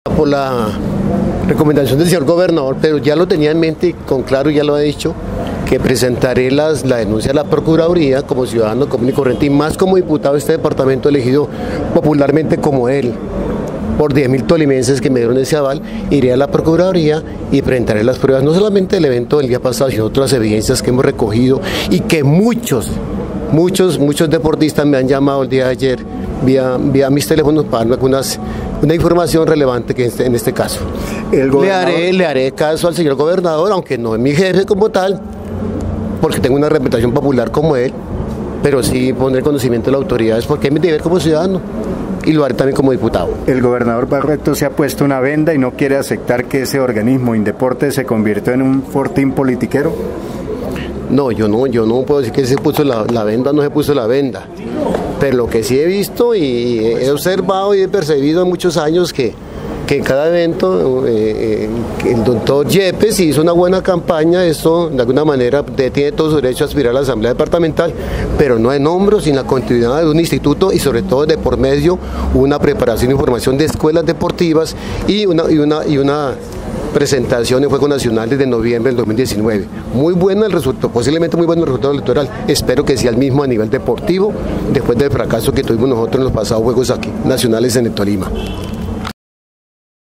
Por la recomendación del señor gobernador, pero ya lo tenía en mente y con claro ya lo ha dicho, que presentaré la denuncia a la Procuraduría como ciudadano común y corriente y más como diputado de este departamento elegido popularmente como él, por 10.000 tolimenses que me dieron ese aval. Iré a la Procuraduría y presentaré las pruebas, no solamente del evento del día pasado, sino otras evidencias que hemos recogido y que muchos deportistas me han llamado el día de ayer vía mis teléfonos para darme una información relevante que en este caso. Le haré caso al señor gobernador, aunque no es mi jefe como tal, porque tengo una representación popular como él, pero sí poner conocimiento de las autoridades porque es mi deber como ciudadano y lo haré también como diputado. El gobernador Barreto se ha puesto una venda y no quiere aceptar que ese organismo Indeporte se convirtió en un fortín politiquero. No, yo no puedo decir que se puso la venda, no se puso la venda. Pero lo que sí he visto y he observado y he percibido en muchos años que en cada evento el doctor Yepes hizo una buena campaña. Esto de alguna manera tiene todo su derecho a aspirar a la Asamblea Departamental, pero no en hombros, sin la continuidad de un instituto y sobre todo de por medio una preparación y formación de escuelas deportivas y una presentación en Juego Nacional desde noviembre del 2019. Muy bueno el resultado, posiblemente muy bueno el resultado electoral. Espero que sea el mismo a nivel deportivo, después del fracaso que tuvimos nosotros en los pasados Juegos aquí, nacionales en el Tolima.